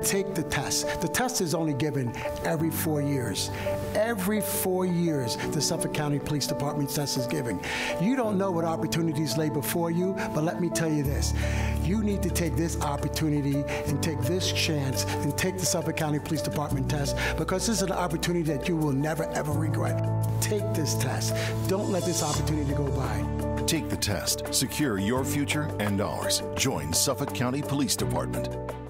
take the test. The test is only given every 4 years. Every 4 years, the Suffolk County Police Department test is given. You don't know what opportunities lay before you, but let me tell you this. You need to take this opportunity and take this chance and take the Suffolk County Police Department test, because this is an opportunity that you will never, ever regret. Take this test. Don't let this opportunity go by. Take the test. Secure your future and ours. Join Suffolk County Police Department.